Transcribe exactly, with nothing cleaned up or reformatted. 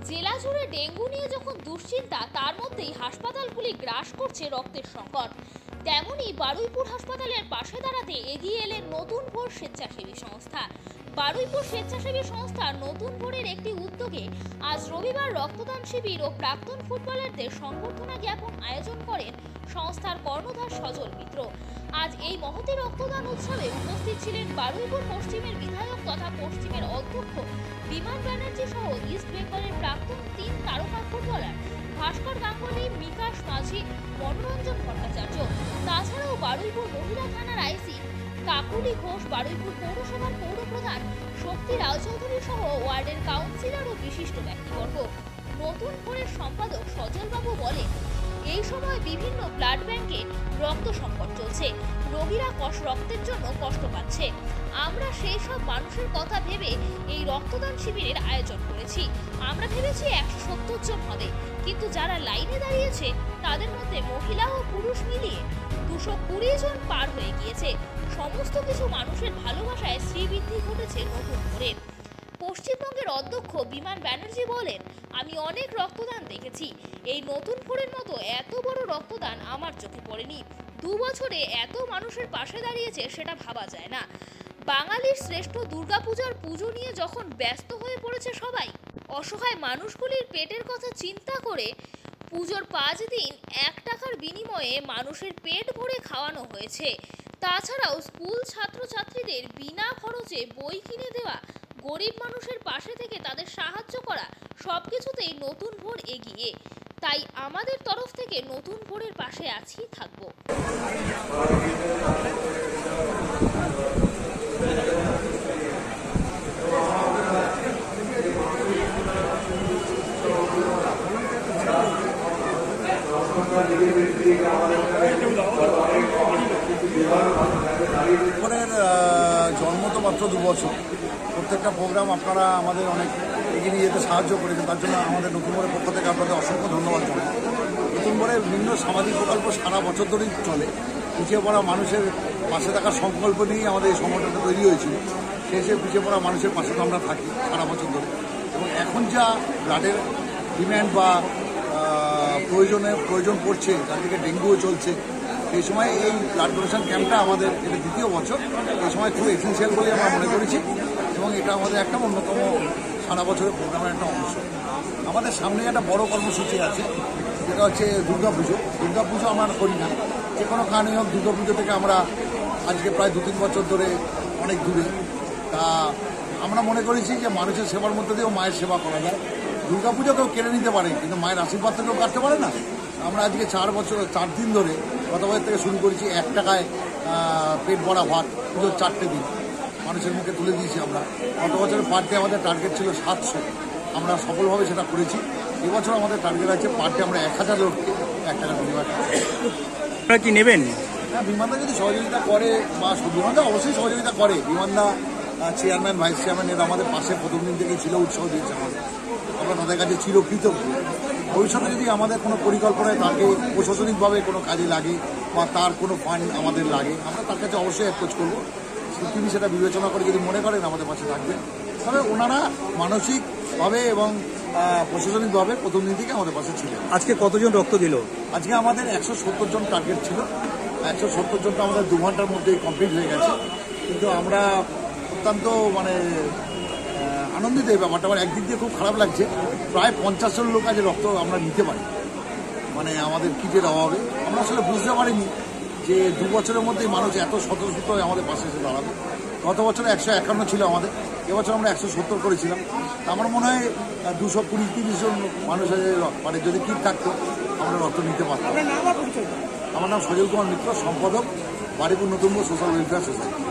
জেলা জুড়ে ডেঙ্গু নিয়ে যখন দুশ্চিন্তা, তার মধ্যেই হাসপাতালগুলি গ্রাস করছে রক্তের সংকট। তেমনই বারুইপুর হাসপাতালের পাশে দাঁড়াতে এগিয়ে এলেন নতুন ভোর স্বেচ্ছাসেবী সংস্থা। বারুইপুর স্বেচ্ছাসেবী সংস্থা নতুন ভোরের একটি উদ্যোগে আজ রবিবার রক্তদান শিবির ও প্রাক্তন ফুটবলারদের সংবর্ধনা জ্ঞাপন আয়োজন করেন সংস্থার কর্ণধার সজল মিত্র। আজ এই মহতী রক্তদান উৎসবে উপস্থিত ছিলেন বারুইপুর পশ্চিমের বিধায়ক তথা পশ্চিমের অধ্যক্ষ বিমান ব্যানার্জি সহ ইস্ট বেঙ্গলের প্রাক্তন তিন তারকা ফুটবলার ভাস্কর গাঙ্গুলি, বিকাশ মাঝি, মনোরঞ্জন ভট্টাচার্য। তাছাড়াও বারুইপুর মহিলা থানার আইসি কাকুলি ঘোষ, বারুইপুর পৌরসভার পৌরপ্রধান শক্তি রায়চৌধুরী সহ ওয়ার্ডের কাউন্সিলর ও বিশিষ্ট ব্যক্তিবর্গ। নতুন ভোরের সম্পাদক সজলবাবু বলেন, এই সময় বিভিন্ন ব্লাড ব্যাংকে রক্ত সংকট চলছে, রোগীরা কষ রক্তের জন্য কষ্ট পাচ্ছে। আমরা সেই সব মানুষের কথা ভেবে এই রক্তদান শিবিরের আয়োজন করেছি। আমরা ভেবেছি একশো সত্তর জন হবে, কিন্তু যারা লাইনে দাঁড়িয়েছে তাদের মধ্যে মহিলা ও পুরুষ মিলিয়ে দুশো কুড়ি জন পার হয়ে গিয়েছে। সমস্ত কিছু মানুষের ভালোবাসায় শ্রীবৃদ্ধি ঘটেছে নতুন ভোরের। পশ্চিমবঙ্গের অধ্যক্ষ বিমান ব্যানার্জি বলেন, আমি অনেক রক্তদান দেখেছি, এই নতুন ভোরের মতো এত বড় রক্তদান আমার চোখে পড়েনি। দু বছরে এত মানুষের পাশে দাঁড়িয়েছে, সেটা ভাবা যায় না। বাঙালির শ্রেষ্ঠ দুর্গাপূজার পুজো নিয়ে যখন ব্যস্ত হয়ে পড়েছে সবাই, অসহায় মানুষগুলির পেটের কথা চিন্তা করে পুজোর পাঁচ দিন এক টাকার বিনিময়ে মানুষের পেট ভরে খাওয়ানো হয়েছে। তাছাড়াও স্কুল ছাত্রছাত্রীদের বিনা খরচে বই কিনে দেওয়া, গরিব মানুষের পাশে থেকে তাদের সাহায্য করা, সব কিছুতেই নতুন ভোর এগিয়ে। তাই আমাদের তরফ থেকে নতুন ভোরের পাশে আছি, থাকবো। ভোরের জন্ম তো মাত্র দু বছর, প্রত্যেকটা প্রোগ্রাম আপনারা আমাদের অনেক এগিয়ে নিয়ে যেতে সাহায্য করেছেন, তার জন্য আমাদের নতুন ভোরের পক্ষ থেকে আপনাদের অসংখ্য ধন্যবাদ জানাই। নতুন ভোরের বিভিন্ন সামাজিক প্রকল্প সারা বছর ধরেই চলে। পিছিয়ে পড়া মানুষের পাশে থাকার সংকল্প নিয়েই আমাদের এই সংগঠনটা তৈরি হয়েছিল। সেই হিসেবে পিছিয়ে পড়া মানুষের পাশে তো আমরা থাকি সারা বছর ধরে, এবং এখন যা ব্লাডের ডিম্যান্ড বা প্রয়োজনে প্রয়োজন পড়ছে, চারদিকে ডেঙ্গুও চলছে, এই সময় এই ব্লাড ডোনেশন ক্যাম্পটা আমাদের এটা দ্বিতীয় বছর, এই সময় খুব এসেন্সিয়াল বলে আমরা মনে করেছি, এবং এটা আমাদের একটা অন্যতম সারা বছরের প্রোগ্রামের একটা অংশ। আমাদের সামনে একটা বড় কর্মসূচি আছে, যেটা হচ্ছে দুর্গাপুজো। দুর্গাপুজো আমরা করি না, যে কোনো কারণে হোক দুর্গাপুজো থেকে আমরা আজকে প্রায় দু তিন বছর ধরে অনেক দূরে। তা আমরা মনে করেছি যে মানুষের সেবার মধ্যে দিয়েও মায়ের সেবা করা যায়। দুর্গাপুজো কেউ কেড়ে নিতে পারে, কিন্তু মায়ের আশীর্বাদ তো কেউ কাটতে পারে না। আমরা আজকে চার বছর চার দিন ধরে গত বছর থেকে শুরু করেছি, এক টাকায় পেট ভরা ভাত পুজোর চারটে দিন মানুষের মুখে তুলে দিয়েছি আমরা। গত বছরের পার ডে আমাদের টার্গেট ছিল সাতশো, আমরা সফলভাবে সেটা করেছি। এবছর আমাদের টার্গেট আছে পার ডে আমরা এক হাজার লোককে এক টাকা বিনিময়। আপনারা কি নেবেন? হ্যাঁ, বিমানদা যদি সহযোগিতা করে, বা বিমানদা অবশ্যই সহযোগিতা করে। বিমানদা চেয়ারম্যান, ভাইস চেয়ারম্যান এরা আমাদের পাশে প্রথম দিন থেকেই ছিল, উৎসাহ দিয়েছে আমাদের, আমরা তাদের কাছে চিরকৃতজ্ঞ। ভবিষ্যতে যদি আমাদের কোনো পরিকল্পনায় তাকে প্রশাসনিকভাবে কোনো কাজে লাগে বা তার কোনো ফান্ড আমাদের লাগে, আমরা তার কাছে অবশ্যই অ্যাপ্রোচ করবো। তিনি সেটা বিবেচনা করে যদি মনে করেন আমাদের পাশে থাকবেন, তবে ওনারা মানসিকভাবে এবং প্রশাসনিকভাবে প্রথম দিন থেকে আমাদের পাশে ছিলেন। আজকে কতজন রক্ত দিল? আজকে আমাদের একশো সত্তর জন টার্গেট ছিল, একশো সত্তর জনটা আমাদের দু ঘন্টার মধ্যেই কমপ্লিট হয়ে গেছে। কিন্তু আমরা অত্যন্ত মানে আনন্দিত এই ব্যাপারটা। আমার একদিক দিয়ে খুব খারাপ লাগছে, প্রায় পঞ্চাশ জন লোক আজ রক্ত আমরা নিতে পারি, মানে আমাদের কিটের অভাবে। আমরা আসলে বুঝতে পারিনি যে দু বছরের মধ্যেই মানুষ এত স্বতঃস্ফূর্ত হয়ে আমাদের পাশে এসে দাঁড়াবে। গত বছরে একশো একান্ন ছিল আমাদের, এবছর আমরা একশো সত্তর করেছিলাম। আমার মনে হয় দুশো কুড়ি তিরিশ জন মানুষ মানে যদি কিট থাকতো আমরা রক্ত নিতে পারতাম। আমার নাম সজল কুমার মিত্র, সম্পাদক, বারুইপুর নতুন সোশ্যাল ওয়েলফেয়ার সোসাইটি।